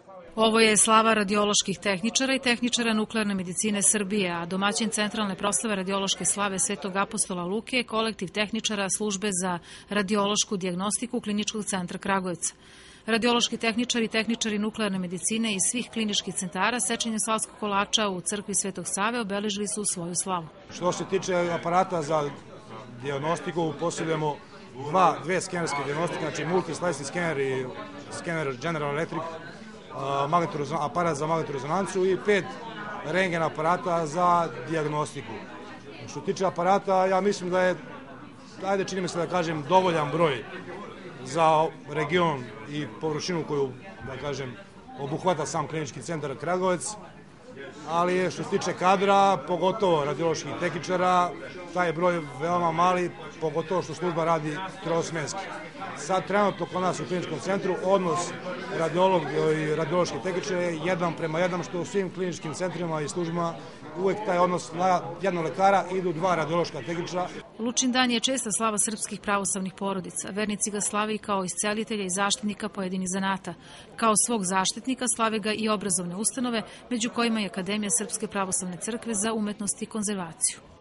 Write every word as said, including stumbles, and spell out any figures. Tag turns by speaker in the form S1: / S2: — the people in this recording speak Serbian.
S1: Ovo je slava radioloških tehničara i tehničara nuklearne medicine Srbije, a domaćin centralne proslave radiološke slave Svetog apostola Luke je kolektiv tehničara službe za radiološku dijagnostiku Kliničkog centra Kragujevac. Radiološki tehničari i tehničari nuklearne medicine iz svih kliničkih centara sečenjem slavskog kolača u crkvi Svetog Save obeležili su svoju slavu.
S2: Što se tiče aparata za dijagnostiku, posjedujemo dva, dve skenerske dijagnostike, znači multislice skener i skener General Electric, aparat za magnetnu rezonancu i pet rentgen aparata za dijagnostiku. Što tiče aparata, ja mislim da je, ajde čini mi se da kažem, dovoljan broj za region i površinu koju, da kažem, obuhvata sam klinički centar Kragujevac, ali što se tiče kadra, pogotovo radioloških tehničara, taj je broj veoma mali, pogotovo što služba radi trosmenski. Sad trenutno kod nas u kliničkom centru odnos radiolog i radiološki tehničar je jedan prema jedan, što u svim kliničkim centrima i službama uvek taj odnos na jednog lekara idu dva radiološka tehničara.
S1: Lučin dan je česta slava srpskih pravoslavnih porodica. Vernici ga slavi kao iscelitelja i zaštitnika pojedinih zanata. Kao svog zaštitnika slave ga i obrazovne ustanove, među kojima je Akademija Srpske pravoslavne crkve za umetnost i konzervaciju.